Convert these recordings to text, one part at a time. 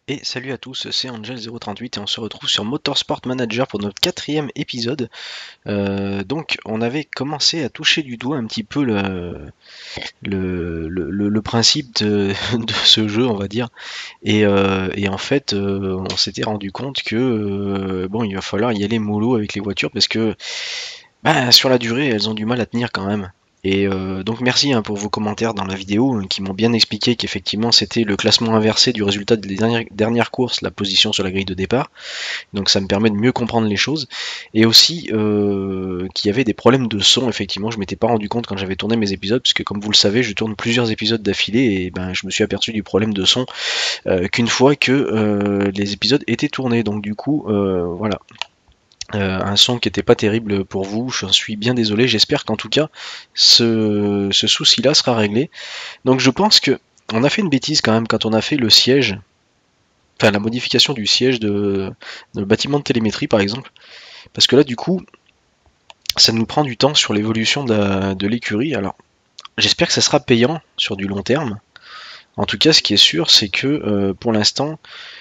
Et salut à tous, c'est Angel038 et on se retrouve sur Motorsport Manager pour notre 4e épisode. Donc on avait commencé à toucher du doigt un petit peu le principe de ce jeu, on va dire. Et en fait, on s'était rendu compte que bon, il va falloir y aller mollo avec les voitures parce que bah, sur la durée, elles ont du mal à tenir quand même. Et donc merci pour vos commentaires dans la vidéo qui m'ont bien expliqué qu'effectivement c'était le classement inversé du résultat des dernières courses, la position sur la grille de départ. Donc ça me permet de mieux comprendre les choses. Et aussi qu'il y avait des problèmes de son, effectivement, je m'étais pas rendu compte quand j'avais tourné mes épisodes, puisque comme vous le savez, je tourne plusieurs épisodes d'affilée et ben je me suis aperçu du problème de son qu'une fois que les épisodes étaient tournés. Donc du coup, voilà. Un son qui n'était pas terrible pour vous, j'en suis bien désolé, j'espère qu'en tout cas ce souci-là sera réglé. Donc je pense que on a fait une bêtise quand même quand on a fait le siège, enfin la modification du siège de bâtiment de télémétrie par exemple, parce que là du coup ça nous prend du temps sur l'évolution de l'écurie. Alors j'espère que ça sera payant sur du long terme. En tout cas ce qui est sûr c'est que pour l'instant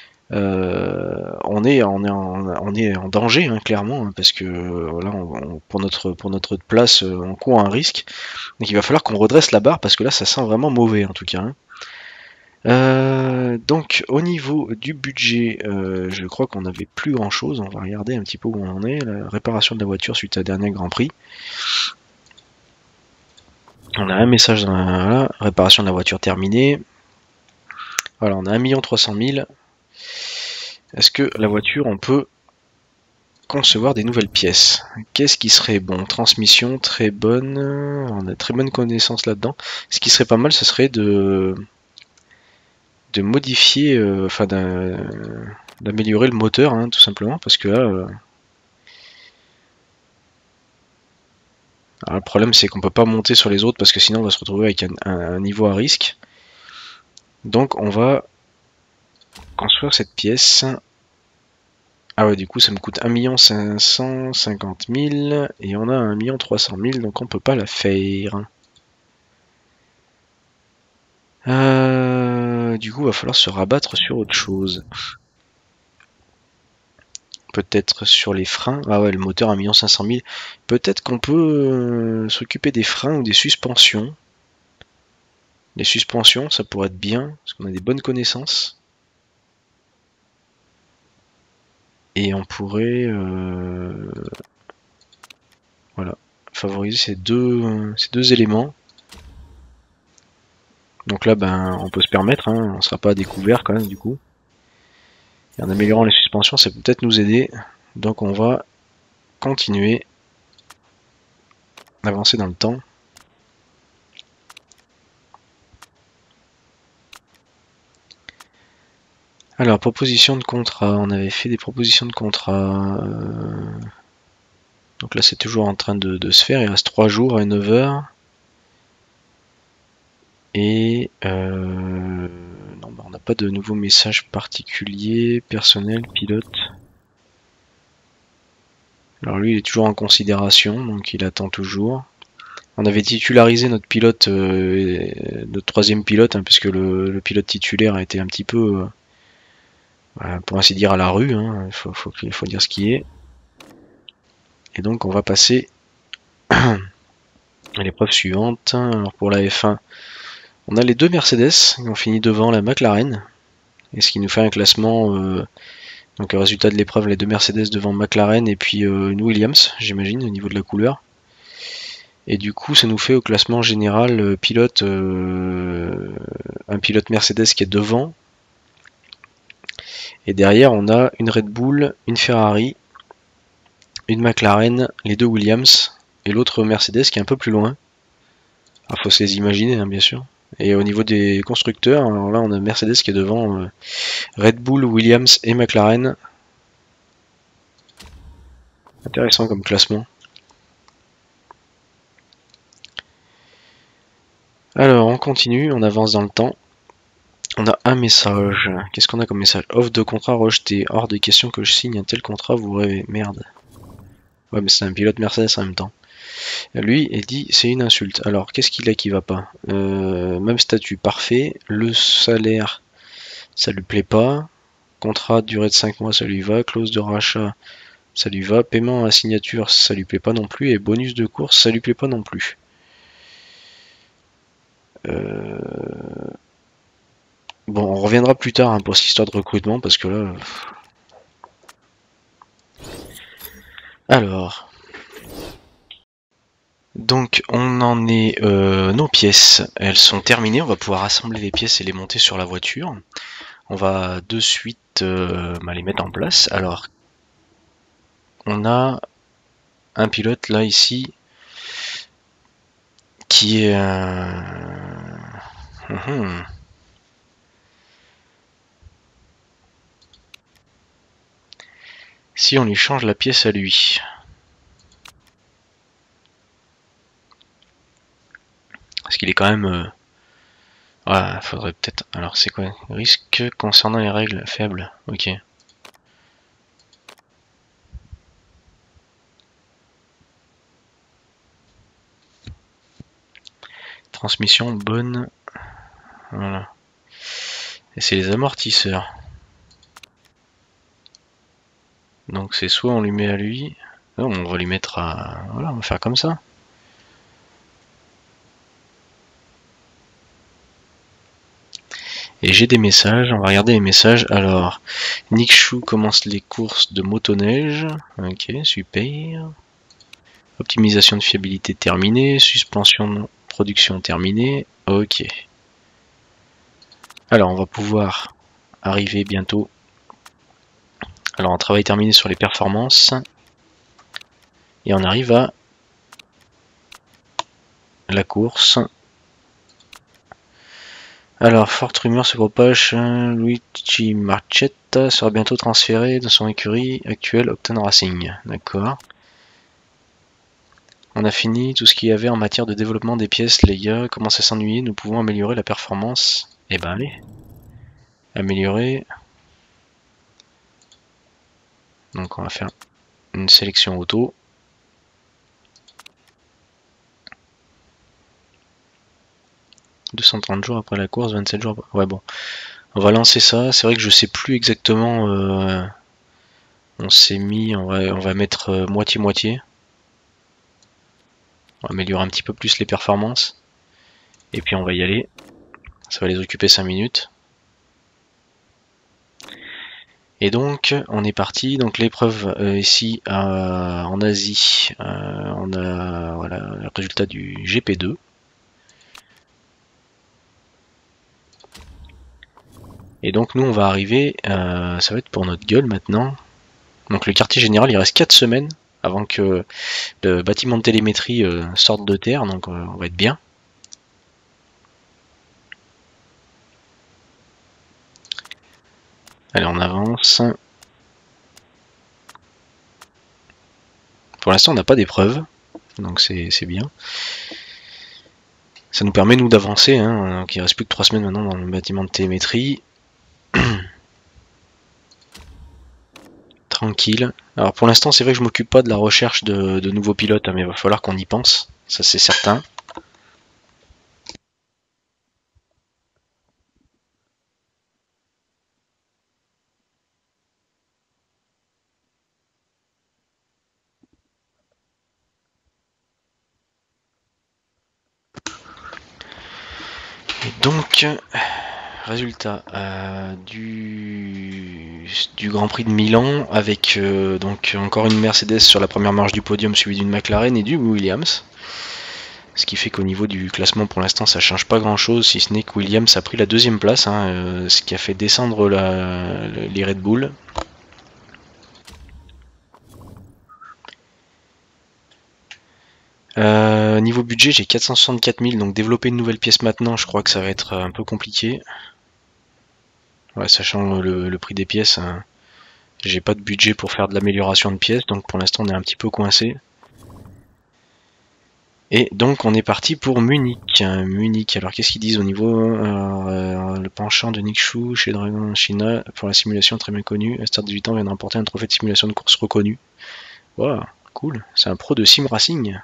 on est en danger hein, clairement, parce que là pour notre place on court un risque, donc il va falloir qu'on redresse la barre parce que là ça sent vraiment mauvais en tout cas hein. Donc au niveau du budget, je crois qu'on n'avait plus grand chose, on va regarder un petit peu où on en est, la réparation de la voiture suite à dernier Grand Prix. On a un message dans la réparation de la voiture terminée. Voilà, on a 1 300 000. Est-ce que la voiture on peut concevoir des nouvelles pièces? Qu'est-ce qui serait bon? Transmission très bonne, on a très bonne connaissance là-dedans. Ce qui serait pas mal, ce serait de modifier, enfin d'améliorer le moteur, hein, tout simplement, parce que là, alors, le problème c'est qu'on peut pas monter sur les autres parce que sinon on va se retrouver avec un niveau à risque. Donc on va construire cette pièce. Ah ouais, du coup ça me coûte 1 550 000 et on a 1 300 000, donc on peut pas la faire. Du coup, il va falloir se rabattre sur autre chose. Peut-être sur les freins. Ah ouais, le moteur 1 500 000. Peut-être qu'on peut s'occuper des freins ou des suspensions. Les suspensions, ça pourrait être bien, parce qu'on a des bonnes connaissances. Et on pourrait voilà, favoriser ces deux éléments. Donc là, ben, on peut se permettre, hein, on ne sera pas à découvert quand même du coup. Et en améliorant les suspensions, ça peut peut-être nous aider. Donc on va continuer d'avancer dans le temps. Alors, proposition de contrat, on avait fait des propositions de contrat. Donc là, c'est toujours en train de se faire, il reste 3 jours à 9 h. Et non, bah, on n'a pas de nouveaux messages particuliers, personnel, pilote. Alors lui, il est toujours en considération, donc il attend toujours. On avait titularisé notre pilote, notre 3e pilote, hein, puisque le pilote titulaire a été un petit peu, pour ainsi dire, à la rue. Hein, il faut dire ce qui est. Et donc on va passer à l'épreuve suivante. Alors pour la F1, on a les deux Mercedes qui ont fini devant la McLaren. Et ce qui nous fait un classement, donc le résultat de l'épreuve, les deux Mercedes devant McLaren et puis une Williams, j'imagine, au niveau de la couleur. Et du coup, ça nous fait au classement général pilote, un pilote Mercedes qui est devant. Et derrière, on a une Red Bull, une Ferrari, une McLaren, les deux Williams et l'autre Mercedes qui est un peu plus loin. Il faut se les imaginer, hein, bien sûr. Et au niveau des constructeurs, alors là, on a Mercedes qui est devant Red Bull, Williams et McLaren. Intéressant comme classement. Alors, on continue, on avance dans le temps. On a un message. Qu'est-ce qu'on a comme message? Offre de contrat rejeté. Hors de question que je signe un tel contrat, vous rêvez. Merde. Ouais, mais c'est un pilote Mercedes en même temps. Lui, il dit c'est une insulte. Alors, qu'est-ce qu'il a qui va pas? Même statut, parfait. Le salaire, ça lui plaît pas. Contrat, durée de 5 mois, ça lui va. Clause de rachat, ça lui va. Paiement à signature, ça lui plaît pas non plus. Et bonus de course, ça lui plaît pas non plus. Bon, on reviendra plus tard hein, pour cette histoire de recrutement, parce que là... Alors... Donc on en est... nos pièces, elles sont terminées. On va pouvoir assembler les pièces et les monter sur la voiture. On va de suite les mettre en place. Alors, on a un pilote là, ici, qui est... Si on lui change la pièce à lui... Parce qu'il est quand même... Ouais, faudrait peut-être... Alors c'est quoi? Risque concernant les règles faibles. Ok. Transmission bonne. Voilà. Et c'est les amortisseurs. Donc c'est soit on lui met à lui... Non, on va lui mettre à... Voilà, on va faire comme ça. Et j'ai des messages, on va regarder les messages. Alors, Nick Chou commence les courses de motoneige. Ok, super. Optimisation de fiabilité terminée. Suspension de production terminée. Ok. Alors, on va pouvoir arriver bientôt. Alors, un travail terminé sur les performances. Et on arrive à la course. Alors, forte rumeur se propage, Luigi Marchetta sera bientôt transféré de son écurie actuelle Octane Racing. D'accord. On a fini tout ce qu'il y avait en matière de développement des pièces, les gars. Commencez à s'ennuyer, nous pouvons améliorer la performance. Eh ben allez. Améliorer. Donc on va faire une sélection auto. « 230 jours après la course, 27 jours après... » Ouais bon. On va lancer ça. C'est vrai que je sais plus exactement... on s'est mis... On va mettre moitié-moitié. On va améliorer un petit peu plus les performances. Et puis on va y aller. Ça va les occuper 5 minutes. Et donc on est parti, donc l'épreuve ici en Asie, on a voilà, le résultat du GP2. Et donc nous on va arriver, ça va être pour notre gueule maintenant. Donc le quartier général il reste 4 semaines avant que le bâtiment de télémétrie sorte de terre, donc on va être bien. Allez on avance. Pour l'instant on n'a pas d'épreuve, donc c'est bien. Ça nous permet nous d'avancer, hein. Donc il reste plus que 3 semaines maintenant dans le bâtiment de télémétrie. Tranquille. Alors pour l'instant c'est vrai que je m'occupe pas de la recherche de nouveaux pilotes, hein, mais il va falloir qu'on y pense, ça c'est certain. Et donc, résultat du Grand Prix de Milan avec donc encore une Mercedes sur la première marche du podium suivie d'une McLaren et du Williams. Ce qui fait qu'au niveau du classement pour l'instant ça change pas grand chose, si ce n'est que Williams a pris la 2e place, hein, ce qui a fait descendre les Red Bull. Niveau budget j'ai 464 000, donc développer une nouvelle pièce maintenant je crois que ça va être un peu compliqué. Ouais, sachant le prix des pièces, hein, j'ai pas de budget pour faire de l'amélioration de pièces, donc pour l'instant on est un petit peu coincé. Et donc on est parti pour Munich. Munich, alors qu'est-ce qu'ils disent au niveau le penchant de Nick Chou chez Dragon China pour la simulation très bien connue. Esther 18 ans vient de remporter un trophée de simulation de course reconnu. Wow, cool, c'est un pro de sim racing.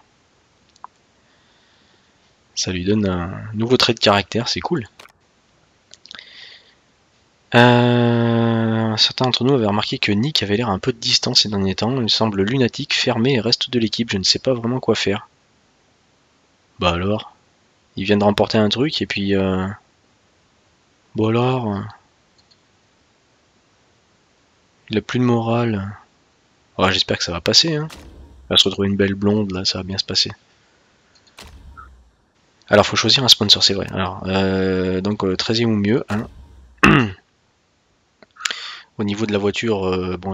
Ça lui donne un nouveau trait de caractère, c'est cool. certains d'entre nous avaient remarqué que Nick avait l'air un peu de distance ces derniers temps. Il semble lunatique, fermé et reste de l'équipe. Je ne sais pas vraiment quoi faire. Bah alors, il vient de remporter un truc et puis... Bon alors... il a plus de morale. Ouais, j'espère que ça va passer, hein. Il va se retrouver une belle blonde, là, ça va bien se passer. Alors, faut choisir un sponsor, c'est vrai. Alors, donc 13e ou mieux, hein. Au niveau de la voiture, bon,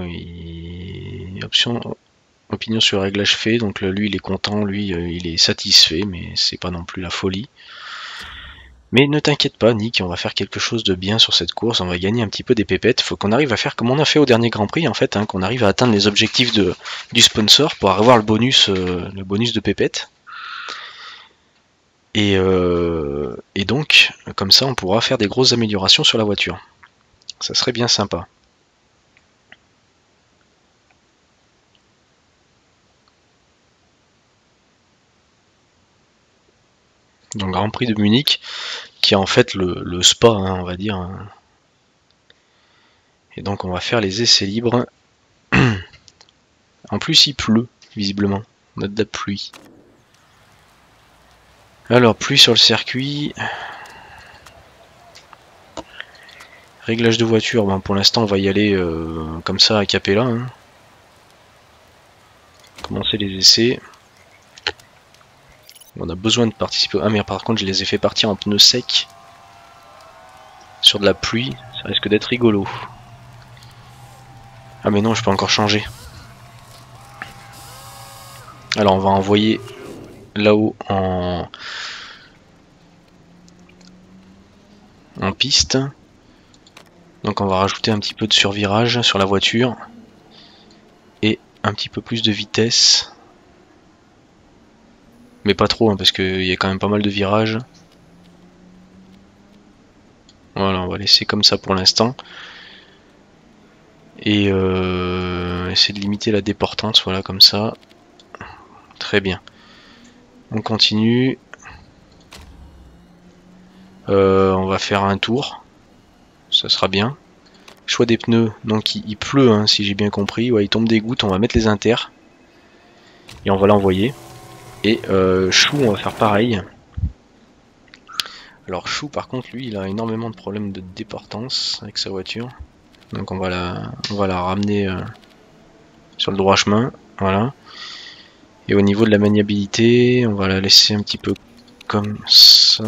opinion sur le réglage fait, donc lui il est content, lui il est satisfait, mais c'est pas non plus la folie. Mais ne t'inquiète pas Nick, on va faire quelque chose de bien sur cette course, on va gagner un petit peu des pépettes, faut qu'on arrive à faire comme on a fait au dernier Grand Prix en fait, hein, qu'on arrive à atteindre les objectifs du sponsor pour avoir le bonus de pépettes. Et donc, comme ça on pourra faire des grosses améliorations sur la voiture. Ça serait bien sympa. Donc Grand Prix de Munich, qui est en fait le spa, hein, on va dire. Et donc on va faire les essais libres. En plus il pleut, visiblement. On a de la pluie. Alors, pluie sur le circuit. Réglage de voiture, ben, pour l'instant on va y aller comme ça à capella. Hein. Commencer les essais. On a besoin de participer. Ah mais par contre je les ai fait partir en pneus secs. Sur de la pluie, ça risque d'être rigolo. Ah mais non, je peux encore changer. Alors on va envoyer là-haut en piste. Donc on va rajouter un petit peu de survirage sur la voiture. Et un petit peu plus de vitesse. Mais pas trop, hein, parce qu'il y a quand même pas mal de virages. Voilà, on va laisser comme ça pour l'instant. Et essayer de limiter la déportance, voilà, comme ça. Très bien. On continue. On va faire un tour. Ça sera bien. Choix des pneus. Donc il pleut, hein, si j'ai bien compris. Ouais, il tombe des gouttes. On va mettre les inters. Et on va l'envoyer. Et Chou, on va faire pareil. Alors Chou, par contre, lui, il a énormément de problèmes de déportance avec sa voiture. Donc on va la ramener sur le droit chemin. Voilà. Et au niveau de la maniabilité, on va la laisser un petit peu comme ça.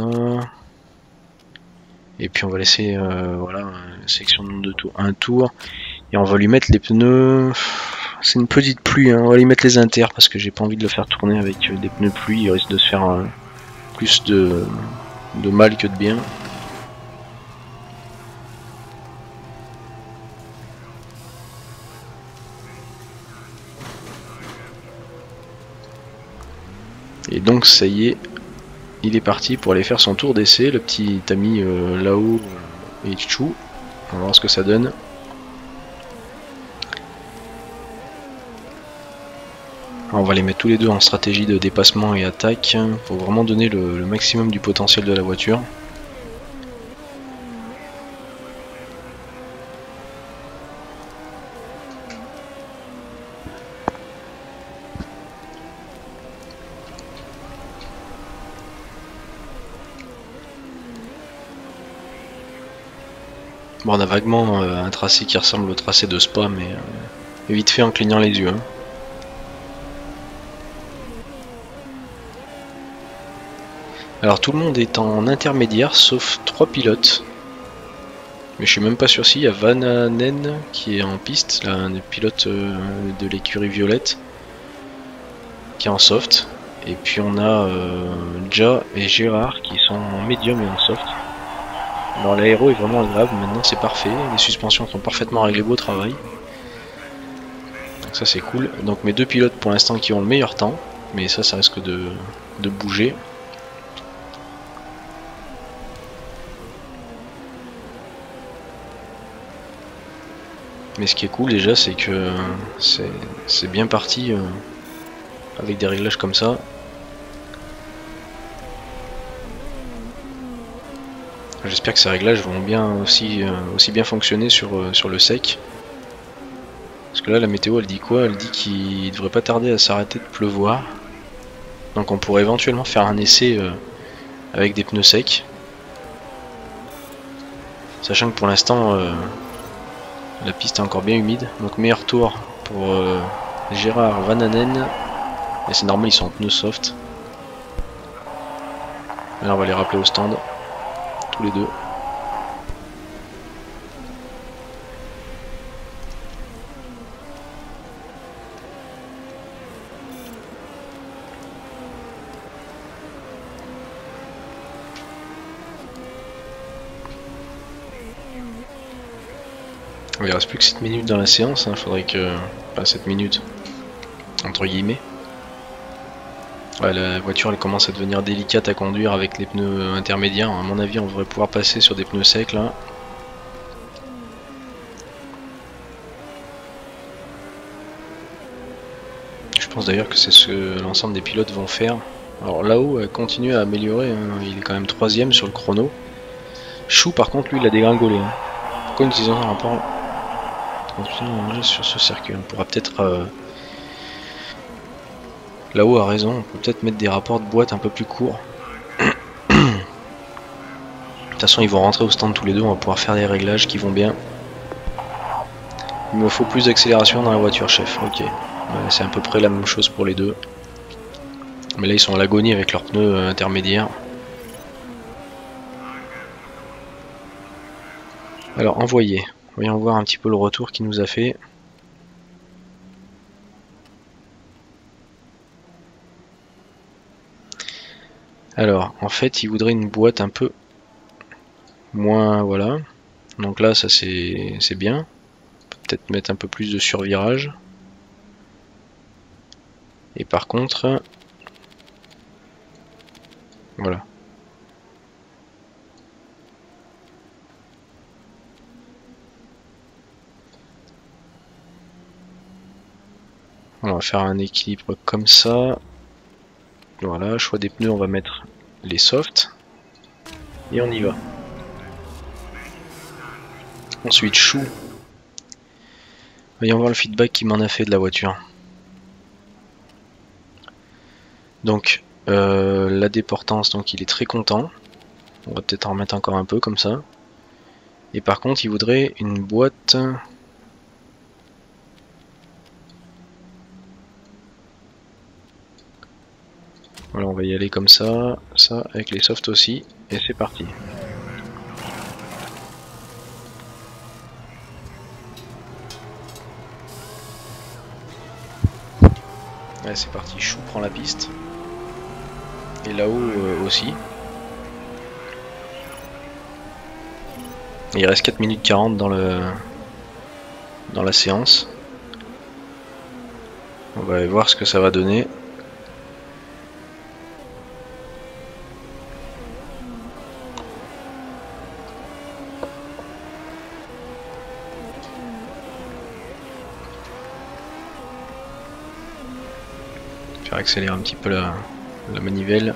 Et puis on va laisser voilà, une section de tour, un tour. Et on va lui mettre les pneus. C'est une petite pluie, hein. On va lui mettre les inters parce que j'ai pas envie de le faire tourner avec des pneus pluie. Il risque de se faire plus de mal que de bien. Et donc ça y est, il est parti pour aller faire son tour d'essai, le petit ami là-haut et Chou. On va voir ce que ça donne. Alors on va les mettre tous les deux en stratégie de dépassement et attaque pour vraiment donner le maximum du potentiel de la voiture. Bon, on a vaguement un tracé qui ressemble au tracé de Spa, mais vite fait en clignant les yeux. Hein. Alors tout le monde est en intermédiaire, sauf 3 pilotes. Mais je suis même pas sûr si, il y a Vananen qui est en piste, là, un des pilotes de l'écurie violette, qui est en soft. Et puis on a Ja et Gérard qui sont en médium et en soft. Alors l'aéro est vraiment agréable, maintenant c'est parfait, les suspensions sont parfaitement réglées, beau travail. Donc ça c'est cool. Donc mes deux pilotes pour l'instant qui ont le meilleur temps, mais ça risque de bouger. Mais ce qui est cool déjà c'est que c'est bien parti avec des réglages comme ça. J'espère que ces réglages vont bien aussi bien fonctionner sur le sec. Parce que là la météo elle dit quoi? Elle dit qu'il devrait pas tarder à s'arrêter de pleuvoir. Donc on pourrait éventuellement faire un essai avec des pneus secs. Sachant que pour l'instant la piste est encore bien humide. Donc meilleur tour pour Gérard Vananen. Et c'est normal, ils sont en pneus soft. Là on va les rappeler au stand. Tous les deux. Il reste plus que 7 minutes dans la séance, il faudrait que... Enfin 7 minutes, entre guillemets. Ouais, la voiture elle commence à devenir délicate à conduire avec les pneus intermédiaires. À mon avis on devrait pouvoir passer sur des pneus secs là. Je pense d'ailleurs que c'est ce que l'ensemble des pilotes vont faire. Alors là-haut elle continue à améliorer, hein. Il est quand même 3ème sur le chrono. Chou par contre lui il a dégringolé. Hein. Pourquoi nous disons un rapport sur ce circuit? On pourra peut-être... Là-haut a raison, on peut peut-être mettre des rapports de boîte un peu plus courts. De toute façon ils vont rentrer au stand tous les deux, on va pouvoir faire des réglages qui vont bien. Il me faut plus d'accélération dans la voiture chef, ok. Ouais, c'est à peu près la même chose pour les deux. Mais là ils sont à l'agonie avec leurs pneus intermédiaires. Alors envoyé, voyons voir un petit peu le retour qu'il nous a fait. Alors en fait il voudrait une boîte un peu moins, voilà. Donc là ça c'est bien. Peut-être mettre un peu plus de survirage. Et par contre, voilà. On va faire un équilibre comme ça. Voilà, choix des pneus, on va mettre les softs. Et on y va. Ensuite, Chou. Voyons voir le feedback qu'il m'en a fait de la voiture. Donc, la déportance, donc il est très content. On va peut-être en remettre encore un peu comme ça. Et par contre, il voudrait une boîte... Voilà, on va y aller comme ça, avec les softs aussi, et c'est parti. Allez, c'est parti, Chou prend la piste. Et là-haut aussi. Il reste 4 minutes 40 dans la séance. On va voir ce que ça va donner. Faire accélérer un petit peu la manivelle.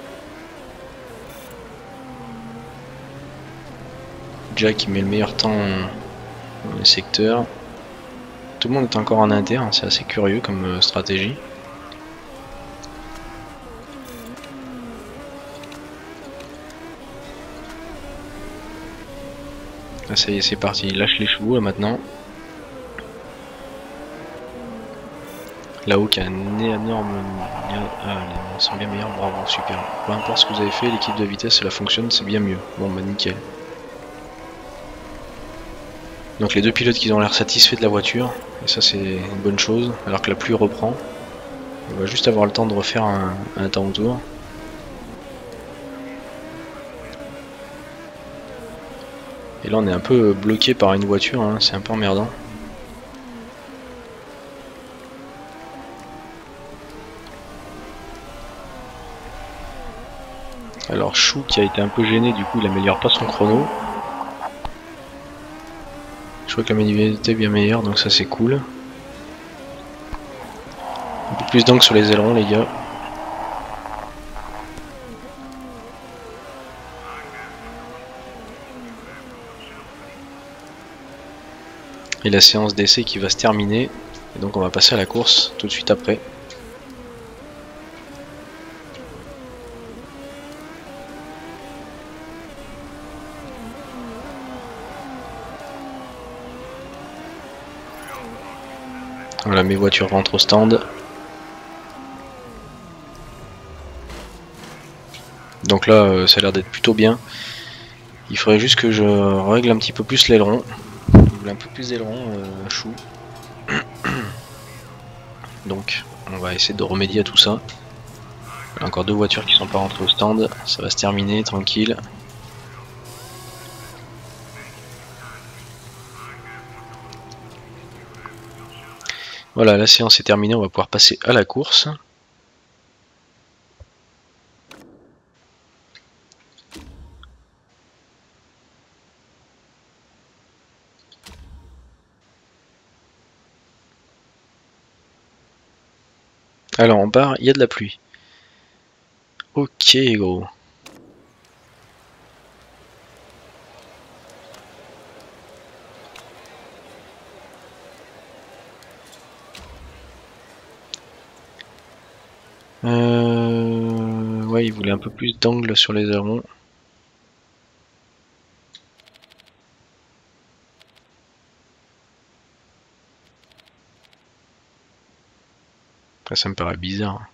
Jack il met le meilleur temps dans les secteurs. Tout le monde est encore en inter, hein, c'est assez curieux comme stratégie. Là ça y est, c'est parti, il lâche les chevaux là maintenant. Là-haut qui a un énorme... Ah, ils sont bien meilleurs, bravo, super. Peu importe ce que vous avez fait, l'équipe de vitesse, ça fonctionne, c'est bien mieux. Bon bah nickel. Donc les deux pilotes qui ont l'air satisfaits de la voiture, et ça c'est une bonne chose, alors que la pluie reprend. On va juste avoir le temps de refaire un temps autour. Et là on est un peu bloqué par une voiture, hein, c'est un peu emmerdant. Alors Chou qui a été un peu gêné, du coup il améliore pas son chrono. Je crois que la maniabilité est bien meilleure, donc ça c'est cool. Un peu plus d'angle sur les ailerons les gars. et la séance d'essai qui va se terminer. Et donc on va passer à la course tout de suite après. Voilà, mes voitures rentrent au stand. Donc là, ça a l'air d'être plutôt bien. Il faudrait juste que je règle un petit peu plus l'aileron. Je voulais un peu plus d'aileron, chou. Donc, on va essayer de remédier à tout ça. Il y a encore deux voitures qui sont pas rentrées au stand. Ça va se terminer, tranquille. Voilà, la séance est terminée, on va pouvoir passer à la course. Alors on part, il y a de la pluie. Ok gros. Ouais, il voulait un peu plus d'angle sur les ailerons. Après, ça me paraît bizarre.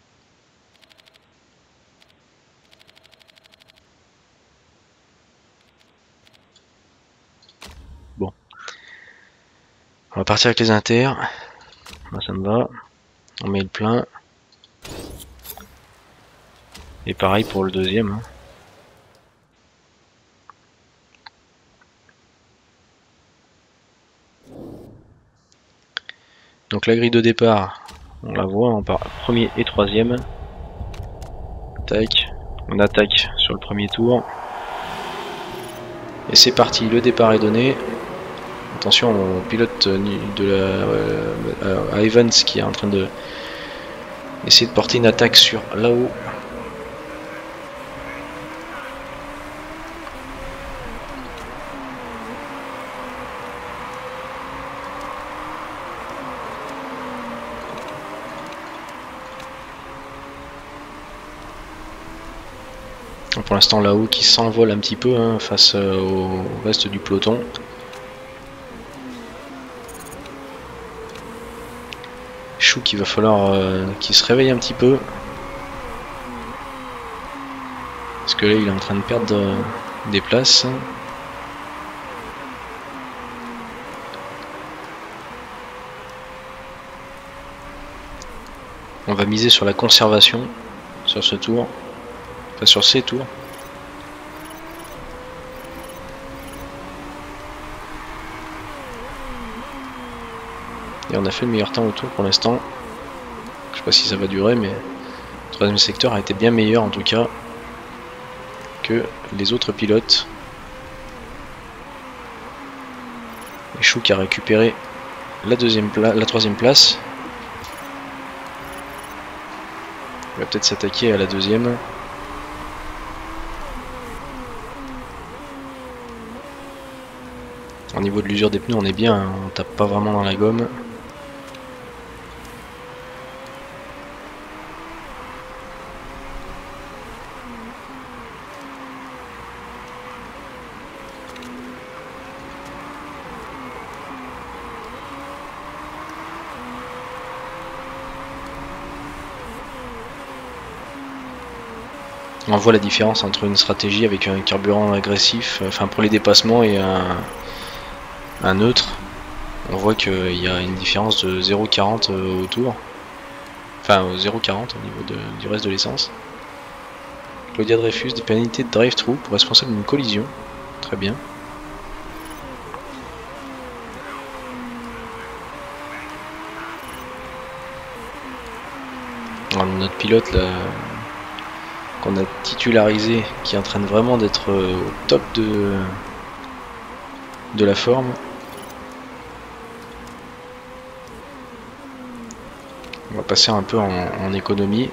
Bon. On va partir avec les inters. Moi ça me va. On met le plein. Et pareil pour le deuxième. Hein. Donc la grille de départ, on la voit, on part premier et troisième. Tac, on attaque sur le premier tour. Et c'est parti, le départ est donné. Attention au pilote à Evans qui est en train de essayer de porter une attaque sur là-haut. Pour l'instant là-haut qui s'envole un petit peu hein, face au reste du peloton. Chou qu'il va falloir qu'il se réveille un petit peu. Parce que là il est en train de perdre des places. On va miser sur la conservation sur ce tour. Enfin sur ces tours. Et on a fait le meilleur temps au tour pour l'instant. Je sais pas si ça va durer, mais le troisième secteur a été bien meilleur en tout cas que les autres pilotes. Et Chou qui a récupéré la troisième place. Il va peut-être s'attaquer à la deuxième. Au niveau de l'usure des pneus, on est bien, hein, on tape pas vraiment dans la gomme. On voit la différence entre une stratégie avec un carburant agressif, enfin pour les dépassements, et un neutre. On voit qu'il y a une différence de 0,40 au tour. Enfin 0,40 au niveau du reste de l'essence. Claudia Dreyfus, des pénalités de drive-through pour responsable d'une collision. Très bien. Alors, notre pilote là, qu'on a titularisé, qui est en train de vraiment d'être au top de la forme. On va passer un peu en économie.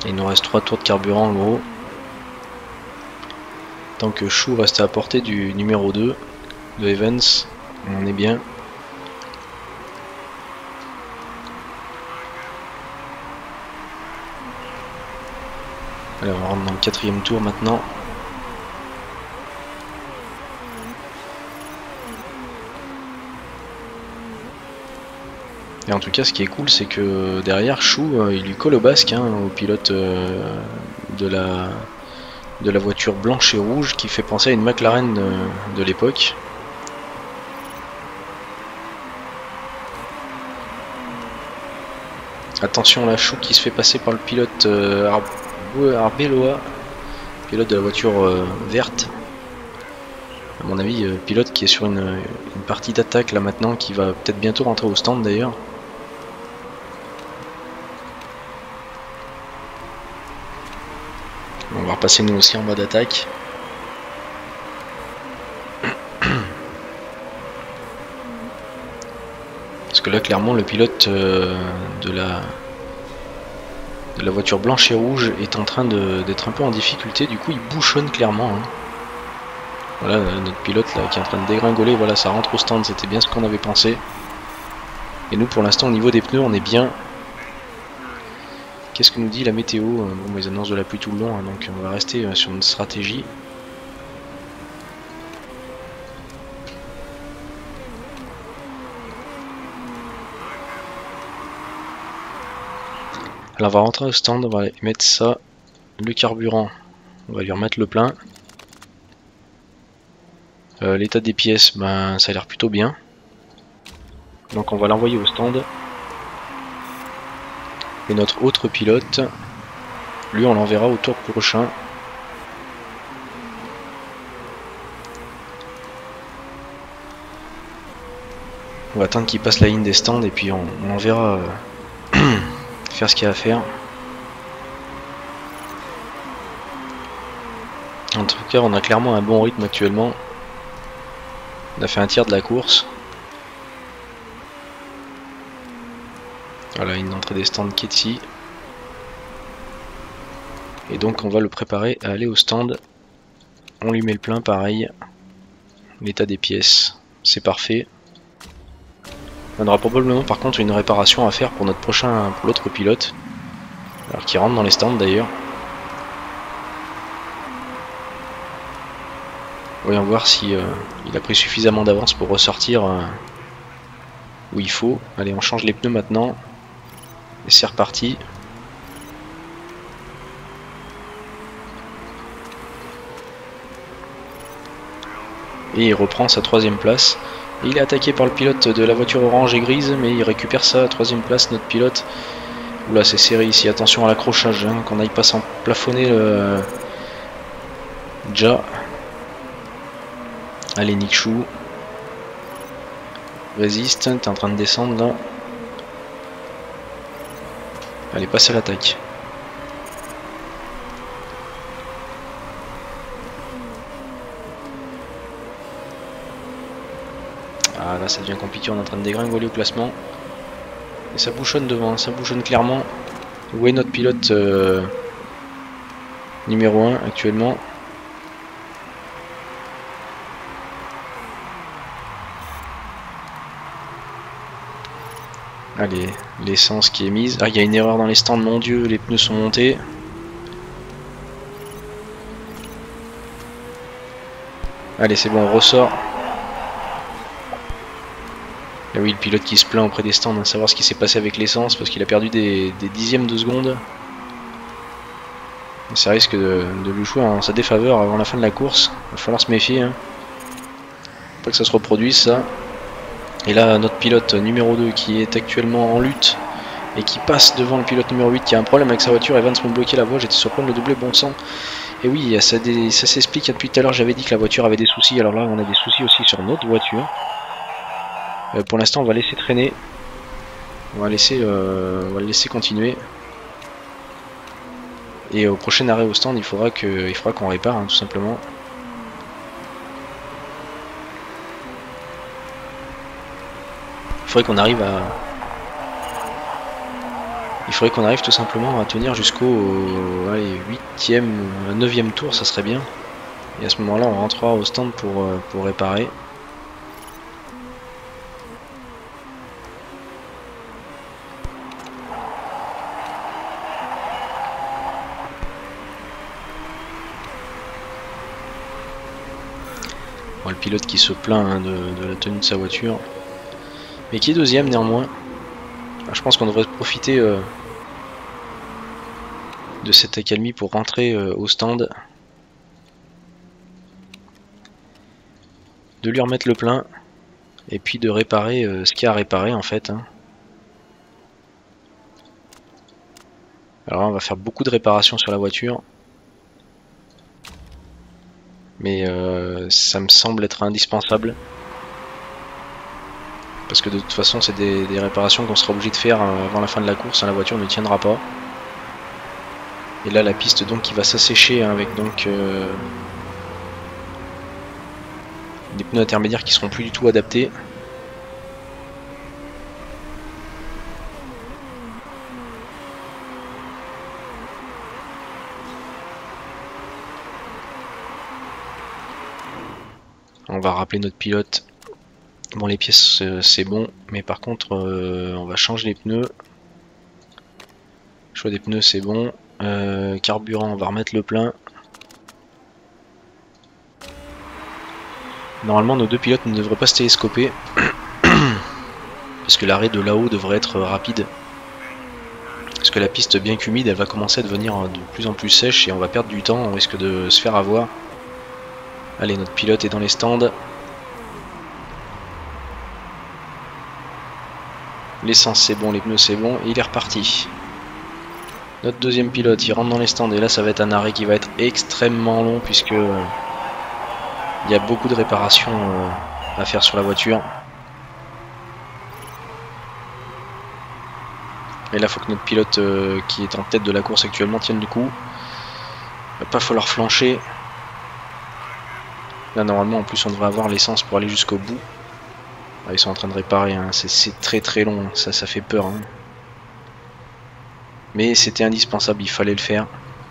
Il nous reste 3 tours de carburant en gros. Tant que Chou reste à portée du numéro 2 de Evans, on est bien. Allez, on rentre dans le 4e tour maintenant. Et en tout cas, ce qui est cool, c'est que derrière, Chou, il lui colle au basque, hein, au pilote de la voiture blanche et rouge, qui fait penser à une McLaren de l'époque. Attention là, Chou qui se fait passer par le pilote Arbeloa, pilote de la voiture verte. À mon avis, pilote qui est sur une partie d'attaque là maintenant, qui va peut-être bientôt rentrer au stand d'ailleurs. On va repasser nous aussi en mode attaque. Parce que là clairement le pilote de la voiture blanche et rouge est en train d'être un peu en difficulté, du coup il bouchonne clairement. Hein. Voilà notre pilote là qui est en train de dégringoler, voilà ça rentre au stand, c'était bien ce qu'on avait pensé. Et nous pour l'instant au niveau des pneus on est bien. Qu'est-ce que nous dit la météo? Bon, ils annoncent de la pluie tout le long, hein, donc on va rester sur notre stratégie. Alors on va rentrer au stand, on va mettre ça, le carburant, on va lui remettre le plein. L'état des pièces, ben ça a l'air plutôt bien. Donc on va l'envoyer au stand. Et notre autre pilote, lui on l'enverra au tour prochain. On va attendre qu'il passe la ligne des stands et puis on l'enverra faire ce qu'il y a à faire. En tout cas on a clairement un bon rythme actuellement. On a fait un tiers de la course. Voilà une entrée des stands qui est ici. Et donc on va le préparer à aller au stand. On lui met le plein pareil. L'état des pièces, c'est parfait. On aura probablement par contre une réparation à faire pour notre prochain, pour l'autre pilote. Alors qui rentre dans les stands d'ailleurs. Voyons voir si il a pris suffisamment d'avance pour ressortir où il faut. Allez on change les pneus maintenant. Et c'est reparti. Et il reprend sa 3ème place. Et il est attaqué par le pilote de la voiture orange et grise, mais il récupère sa 3ème place, notre pilote. Oula, c'est serré ici, attention à l'accrochage, hein, qu'on n'aille pas s'en plafonner le Ja. Allez, Nick Chou. Résiste, t'es en train de descendre là. Allez, passe à l'attaque. Ah là ça devient compliqué, on est en train de dégringoler au classement. Et ça bouchonne devant, ça bouchonne clairement. Où est notre pilote numéro 1 actuellement? Allez, l'essence qui est mise. Ah, il y a une erreur dans les stands, mon dieu, les pneus sont montés. Allez, c'est bon, on ressort. Et oui, le pilote qui se plaint auprès des stands, à savoir ce qui s'est passé avec l'essence, parce qu'il a perdu des dixièmes de seconde. Et ça risque de lui jouer en sa défaveur avant la fin de la course. Il va falloir se méfier. Hein. Pas que ça se reproduise, ça. Et là, notre pilote numéro 2 qui est actuellement en lutte et qui passe devant le pilote numéro 8 qui a un problème avec sa voiture. Evans me bloquait la voie, j'étais surpris de le doubler, bon sang. Et oui, ça s'explique. Depuis tout à l'heure, j'avais dit que la voiture avait des soucis. Alors là, on a des soucis aussi sur notre voiture. Pour l'instant, on va laisser traîner. On va le laisser continuer. Et au prochain arrêt au stand, il faudra qu'on répare, hein, tout simplement. Il faudrait qu'on arrive Il faudrait qu'on arrive tout simplement à tenir jusqu'au 8e, 9e tour, ça serait bien. Et à ce moment-là, on rentrera au stand pour réparer. Bon, le pilote qui se plaint hein, de la tenue de sa voiture, mais qui est deuxième néanmoins. Alors, je pense qu'on devrait profiter de cette accalmie pour rentrer au stand, de lui remettre le plein et puis de réparer ce qu'il y a à réparer en fait hein. Alors là, on va faire beaucoup de réparations sur la voiture, mais ça me semble être indispensable parce que de toute façon c'est des réparations qu'on sera obligé de faire avant la fin de la course hein, la voiture ne tiendra pas. Et là la piste donc qui va s'assécher hein, avec donc des pneus intermédiaires qui seront plus du tout adaptés. On va rappeler notre pilote. Bon, les pièces c'est bon, mais par contre on va changer les pneus. Choix des pneus c'est bon. Carburant, on va remettre le plein. Normalement nos deux pilotes ne devraient pas se télescoper parce que l'arrêt de là-haut devrait être rapide. Parce que la piste bien qu'humide elle va commencer à devenir de plus en plus sèche et on va perdre du temps, on risque de se faire avoir. Allez, notre pilote est dans les stands. L'essence c'est bon, les pneus c'est bon, et il est reparti. Notre deuxième pilote il rentre dans les stands et là ça va être un arrêt qui va être extrêmement long puisque il y a beaucoup de réparations à faire sur la voiture. Et là il faut que notre pilote qui est en tête de la course actuellement tienne du coup. Il va pas falloir flancher. Là normalement en plus on devrait avoir l'essence pour aller jusqu'au bout. Ah, ils sont en train de réparer, hein. C'est très très long, ça fait peur. Hein. Mais c'était indispensable, il fallait le faire.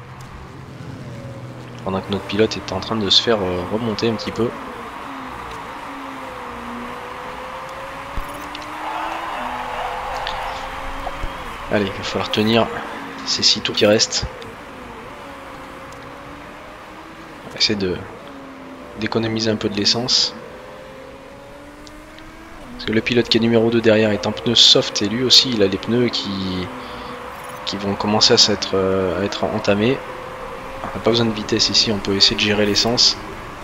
Pendant que notre pilote est en train de se faire remonter un petit peu. Allez, il va falloir tenir ces 6 tours qui restent. On va essayer d'économiser un peu de l'essence. Parce que le pilote qui est numéro 2 derrière est en pneu soft et lui aussi il a les pneus qui vont commencer à être entamés. On n'a pas besoin de vitesse ici, on peut essayer de gérer l'essence.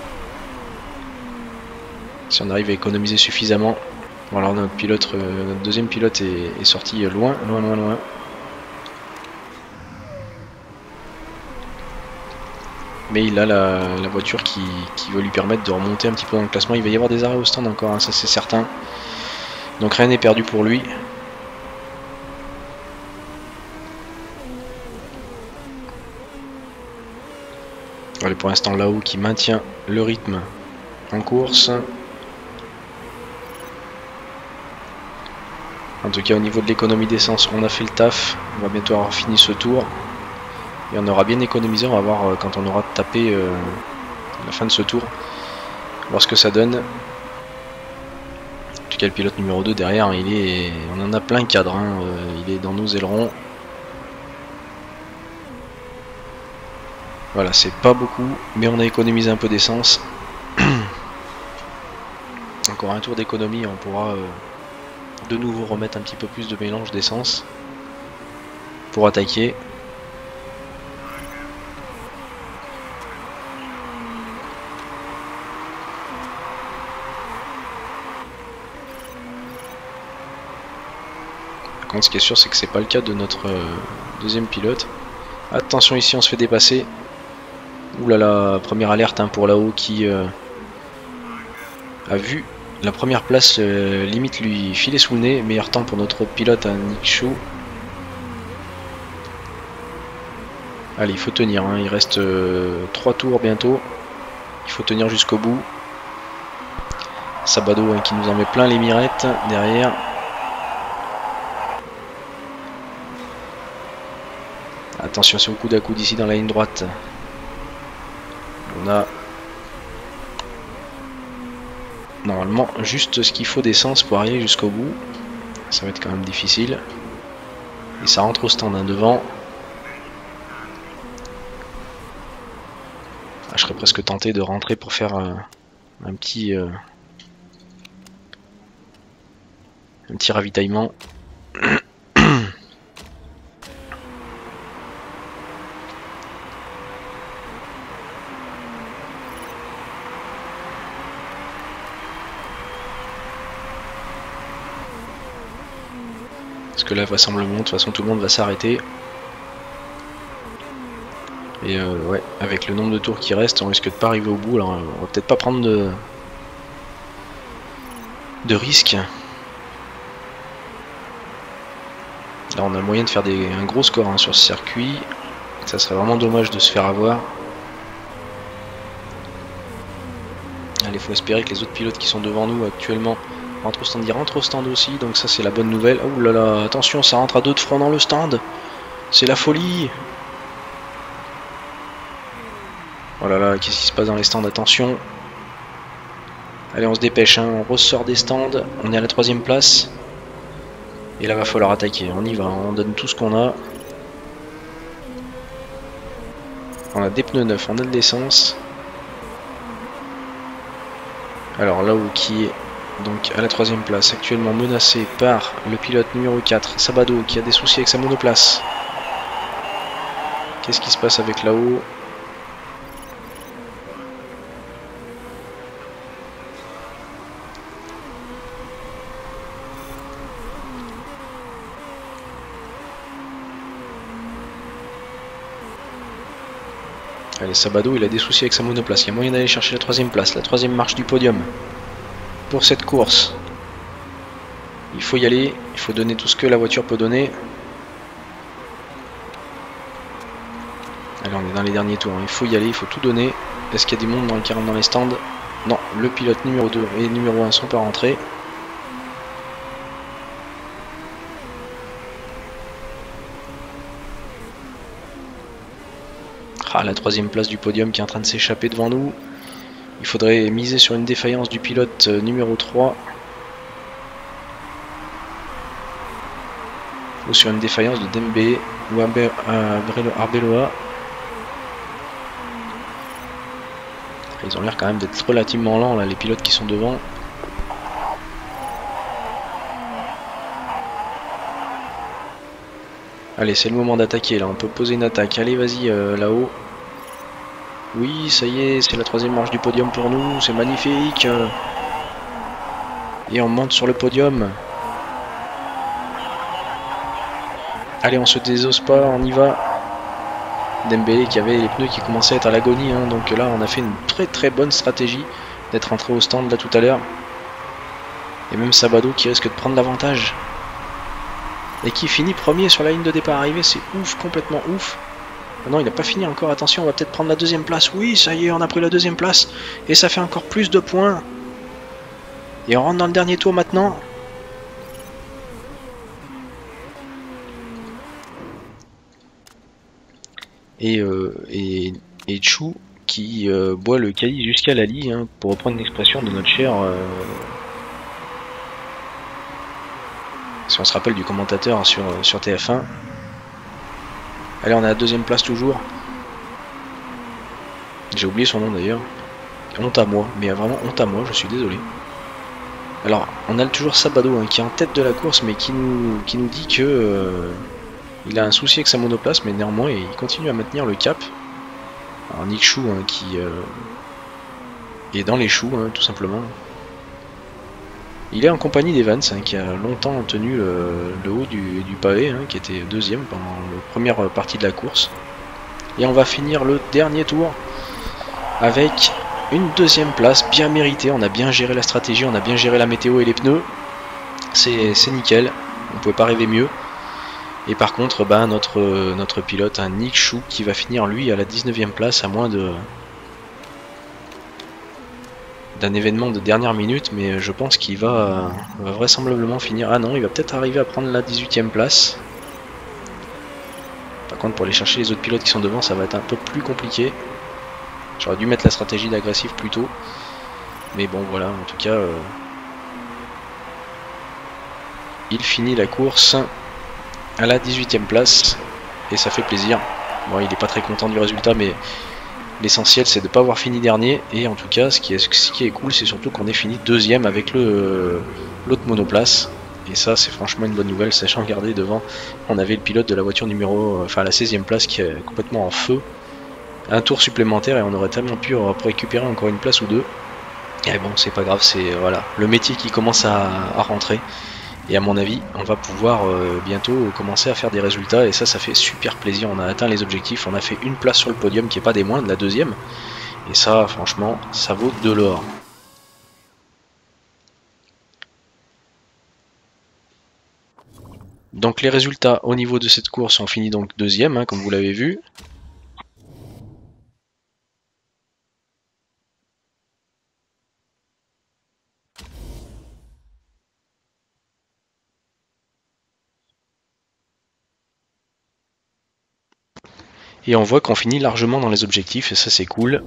Si on arrive à économiser suffisamment. Bon alors notre deuxième pilote est sorti loin. Mais il a la voiture qui va lui permettre de remonter un petit peu dans le classement. Il va y avoir des arrêts au stand encore, hein, ça c'est certain. Donc rien n'est perdu pour lui. Allez, pour l'instant là-haut qui maintient le rythme en course. En tout cas au niveau de l'économie d'essence on a fait le taf. On va bientôt avoir fini ce tour. Et on aura bien économisé, on va voir quand on aura tapé la fin de ce tour. Voir ce que ça donne. En tout cas le pilote numéro 2 derrière, on en a plein cadre, hein, il est dans nos ailerons. Voilà, c'est pas beaucoup, mais on a économisé un peu d'essence. Encore un tour d'économie, on pourra de nouveau remettre un petit peu plus de mélange d'essence pour attaquer. Par contre, ce qui est sûr, c'est que c'est pas le cas de notre deuxième pilote. Attention, ici on se fait dépasser. Ouh là là, première alerte hein, pour là-haut qui a vu la première place limite lui filer sous le nez. Meilleur temps pour notre pilote hein, Nick Shaw. Allez, il faut tenir, hein. Il reste 3 tours bientôt. Il faut tenir jusqu'au bout. Sabado hein, qui nous en met plein les mirettes derrière. Attention, c'est au coude à coude ici dans la ligne droite. On a normalement juste ce qu'il faut d'essence pour arriver jusqu'au bout. Ça va être quand même difficile. Et ça rentre au stand hein, devant. Ah, je serais presque tenté de rentrer pour faire un petit ravitaillement. Parce que là, vraisemblablement, de toute façon, tout le monde va s'arrêter. Et ouais, avec le nombre de tours qui restent, on risque de pas arriver au bout. Alors, on va peut-être pas prendre de risques. Là, on a moyen de faire un gros score hein, sur ce circuit. Ça serait vraiment dommage de se faire avoir. Allez, faut espérer que les autres pilotes qui sont devant nous actuellement rentrent au stand. Ils rentrent au stand aussi, donc ça c'est la bonne nouvelle. Oh là là, attention, ça rentre à deux de front dans le stand. C'est la folie. Oh là là, qu'est-ce qui se passe dans les stands? Attention. Allez, on se dépêche, hein. On ressort des stands. On est à la 3ème place. Et là, va falloir attaquer. On y va, on donne tout ce qu'on a. On a des pneus neufs, on a de l'essence. Alors là où qui est donc à la 3ème place, actuellement menacé par le pilote numéro 4, Sabado, qui a des soucis avec sa monoplace. Qu'est-ce qui se passe avec là-haut? Allez, Sabado, il a des soucis avec sa monoplace. Il y a moyen d'aller chercher la 3ème place, la 3ème marche du podium pour cette course. Il faut y aller, il faut donner tout ce que la voiture peut donner. Allez, on est dans les derniers tours, hein. Il faut y aller, il faut tout donner. Est-ce qu'il y a des monde qui rentrent dans les stands? Non, le pilote numéro 2 et numéro 1 ne sont pas rentrés. Ah, la 3ème place du podium qui est en train de s'échapper devant nous. Il faudrait miser sur une défaillance du pilote numéro 3. Ou sur une défaillance de Dembélé ou Arbeloa. Ils ont l'air quand même d'être relativement lents là, les pilotes qui sont devant. Allez, c'est le moment d'attaquer là, on peut poser une attaque. Allez, vas-y là-haut. Oui, ça y est, c'est la 3ème marche du podium pour nous, c'est magnifique. Et on monte sur le podium. Allez, on se désosse pas, on y va. Dembélé qui avait les pneus qui commençaient à être à l'agonie, hein, donc là on a fait une très bonne stratégie d'être rentré au stand là tout à l'heure. Et même Sabado qui risque de prendre l'avantage. Et qui finit premier sur la ligne de départ arrivée, c'est ouf, complètement ouf. Ah non, il n'a pas fini encore, attention, on va peut-être prendre la 2ème place. Oui, ça y est, on a pris la 2ème place. Et ça fait encore plus de points. Et on rentre dans le dernier tour maintenant. Et Chou qui boit le calice jusqu'à la lie, hein, pour reprendre l'expression de notre cher... si on se rappelle du commentateur sur TF1. Allez, on est à la 2ème place toujours. J'ai oublié son nom d'ailleurs. Honte à moi, mais vraiment honte à moi, je suis désolé. Alors, on a toujours Sabado hein, qui est en tête de la course, mais qui nous dit que il a un souci avec sa monoplace, mais néanmoins il continue à maintenir le cap. Alors Nick Chou hein, qui est dans les choux, hein, tout simplement. Il est en compagnie d'Evans hein, qui a longtemps tenu le haut du pavé, hein, qui était 2ème pendant la première partie de la course. Et on va finir le dernier tour avec une 2ème place bien méritée. On a bien géré la stratégie, on a bien géré la météo et les pneus. C'est nickel, on ne pouvait pas rêver mieux. Et par contre, bah, notre pilote, un Nick Chou, qui va finir lui à la 19ème place à moins d'un événement de dernière minute, mais je pense qu'il va vraisemblablement finir. Ah non, il va peut-être arriver à prendre la 18ème place. Pas contre, pour aller chercher les autres pilotes qui sont devant, ça va être un peu plus compliqué. J'aurais dû mettre la stratégie d'agressif plus tôt. Mais bon, voilà, en tout cas, il finit la course à la 18e place. Et ça fait plaisir. Bon, il n'est pas très content du résultat, mais l'essentiel, c'est de ne pas avoir fini dernier. Et en tout cas, ce qui est cool, c'est surtout qu'on ait fini deuxième avec l'autre monoplace. Et ça, c'est franchement une bonne nouvelle, sachant regarder devant, on avait le pilote de la voiture numéro, enfin la 16e place qui est complètement en feu. Un tour supplémentaire et on aurait tellement pu récupérer encore une place ou deux. Et bon, c'est pas grave, c'est voilà, le métier qui commence à rentrer. Et à mon avis, on va pouvoir bientôt commencer à faire des résultats. Et ça fait super plaisir. On a atteint les objectifs. On a fait une place sur le podium qui est pas des moindres, la deuxième. Et ça, franchement, ça vaut de l'or. Donc les résultats au niveau de cette course, on finit donc deuxième, hein, comme vous l'avez vu. Et on voit qu'on finit largement dans les objectifs, et ça c'est cool.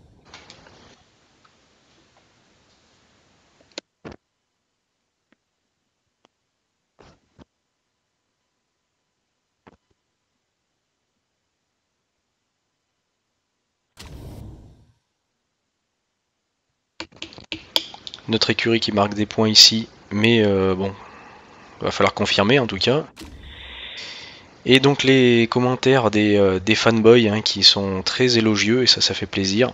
Notre écurie qui marque des points ici, mais bon, va falloir confirmer en tout cas. Et donc les commentaires des fanboys hein, qui sont très élogieux, et ça fait plaisir.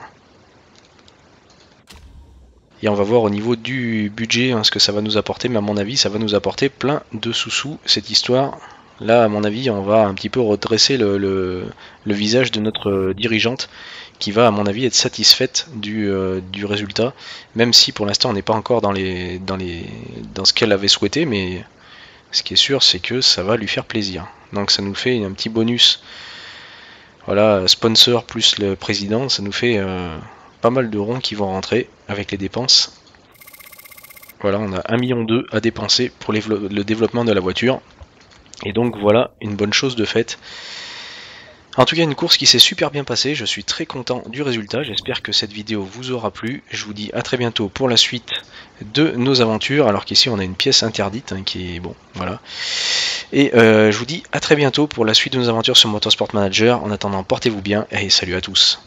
Et on va voir au niveau du budget hein, ce que ça va nous apporter, mais à mon avis ça va nous apporter plein de sous-sous cette histoire. Là à mon avis on va un petit peu redresser le visage de notre dirigeante qui va à mon avis être satisfaite du résultat, même si pour l'instant on n'est pas encore dans ce qu'elle avait souhaité, mais ce qui est sûr c'est que ça va lui faire plaisir. Donc ça nous fait un petit bonus, voilà, sponsor plus le président, ça nous fait pas mal de ronds qui vont rentrer avec les dépenses. Voilà, on a 1,2 million à dépenser pour le développement de la voiture. Et donc voilà, une bonne chose de faite. En tout cas, une course qui s'est super bien passée. Je suis très content du résultat. J'espère que cette vidéo vous aura plu. Je vous dis à très bientôt pour la suite de nos aventures. Alors qu'ici, on a une pièce interdite hein, qui est bon, voilà. Et je vous dis à très bientôt pour la suite de nos aventures sur Motorsport Manager. En attendant, portez-vous bien et salut à tous.